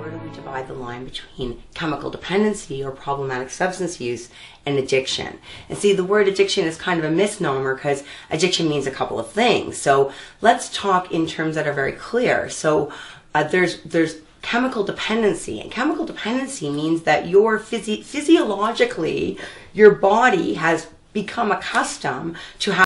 where do we divide the line between chemical dependency or problematic substance use and addiction? And see, the word addiction is kind of a misnomer because addiction means a couple of things. So let's talk in terms that are very clear. So there's chemical dependency, and chemical dependency means that your physiologically, your body has become accustomed to